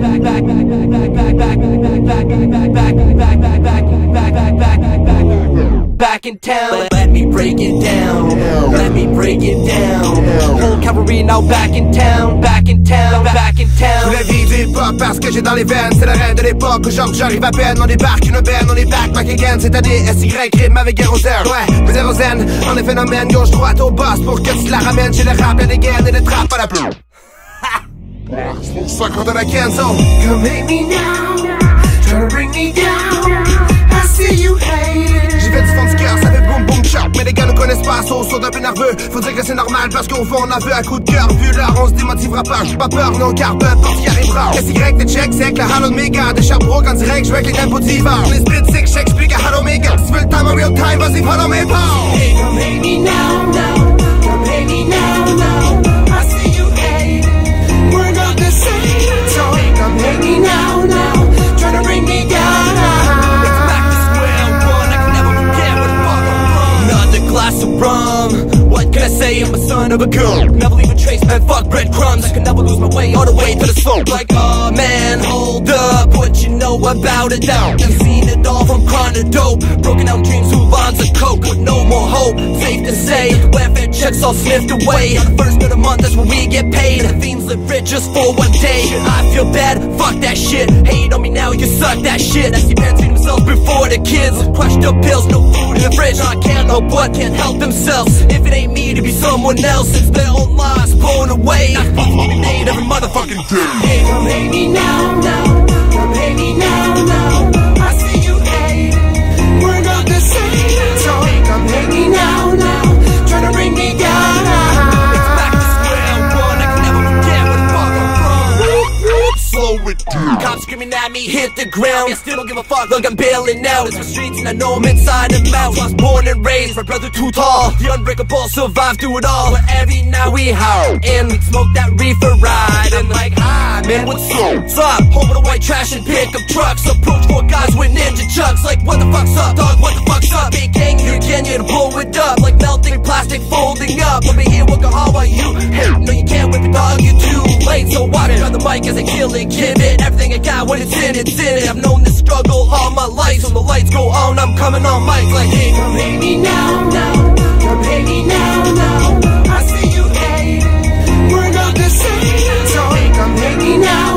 Back in town. Let me break it down. Let me break it down. Whole cavalry now back in town. Back in town. Back in town. Je la vie du hip-hop parce que j'ai dans les veines. C'est la reine de l'époque. Aujourd'hui j'arrive à peine. On débarque une benne. On est back again. Cette année SY rime avec Kérosène. Ouais, mais Kérosène. On est phénomène. Gauche droite au boss. Pour que tu la ramènes. J'ai le rap, la dégaine et le trap à la plume. C'est pour ça qu'on donne la cancel. Come hate me now. Tryna bring me down. I see you hate it. J'ai fait du fond du cœur, ça fait boum boum chop. Mais les gars ne connaissent pas, sont un peu nerveux. Faut dire que c'est normal parce qu'au fond on a vu un coup de cœur. Vu l'heure, on se démotivera pas. J'ai pas peur, non car peu importe qui arrivera. SY de check, c'est la Halo Omega. De Sherbrooke en direct, j'veux avec les tempos d'hiver. Les split sick, j'explique à Halo Omega. Si tu veux le time en real time, vas-y follow mes pas. Hey, come hate me now, now. Come hate me now, now. I see you hate it. We're not the same. So hey, come hate me now, now. Tryna bring me down. Glass of rum. What can I say? I'm a son of a girl. Never leave a trace, man. Fuck breadcrumbs. I can never lose my way all the way to the slope. Like, oh man, hold up. What you know about it now? I've seen it all from crime to dope. Broken out dreams, who bonds of coke with no more hope. Safe to say, the welfare checks all sniffed away. On the first of the month, that's when we get paid. The fiends live rich just for one day. I feel bad, fuck that shit. Hate on me now, you suck that shit. I see parents feed themselves before the kids. Crushed up pills, no food in the fridge. I can't help but can't help themselves. If it ain't me, to be someone else. It's their own lives blown away. Not supposed to be made every motherfucking day. Hey, come hate me now, now. Come hate me now, now. I see you hate it. We're not the same. So hey, come hate me now, now. Tryna bring me down. It's back to square one. I can never forget where the fuck I'm from. Slow it down. Cops screaming at me, hit the ground. I still don't give a fuck, look, I'm bailing out. It's the streets and I know I'm inside and out. I was born and raised, my brother too tall. The unbreakable survived through it all. But every night we howl and we smoke that reefer ride. And like, hi man, what's up? Home with the white trash and pickup trucks. Approach 4 guys with ninja chucks. Like, what the fuck's up, dog? What the fuck's up? Big gang, you can you to blow it up. Like melting plastic folding up. I'll be here working hard while you hate. No, you can't whip it, dog, you're too late. So watch it on the mic as I kill it, give it everything I got when it's in it, it's in it. I've known this struggle all my life. So when the lights go on, I'm coming on mic like, hey, come hate me now, now. Come hate me now, now. I see you hate it. We're not the same. So hey, come hate me now.